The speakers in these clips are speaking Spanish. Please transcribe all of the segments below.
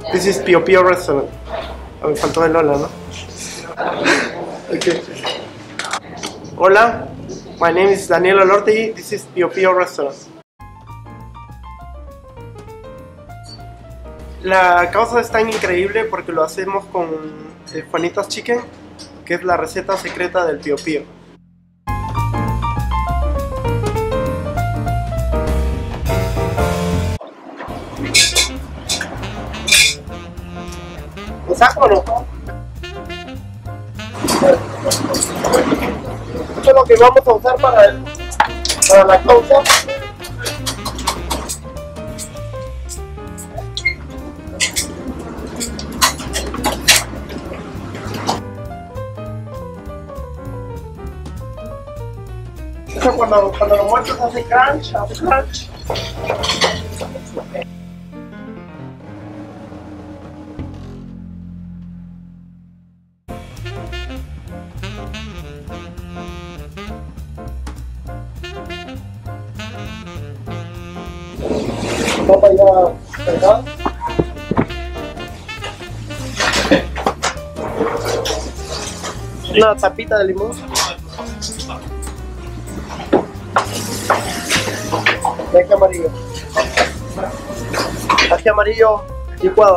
This is PioPio restaurant. Me faltó el hola, ¿no? Okay. Hola, my name is Daniel Olortegui. This is PioPio restaurant. La causa es tan increíble porque lo hacemos con Juanita's Chicken, que es la receta secreta del PioPio. ¿Lo saco o no? Esto es lo que vamos a usar para la causa. Esto cuando lo muertos hace crunch, Papa ya cargada. Una tapita de limón. Y ají amarillo. Ají amarillo licuado.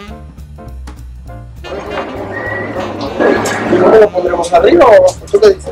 ¿Y cómo lo pondremos arriba o tú qué dices?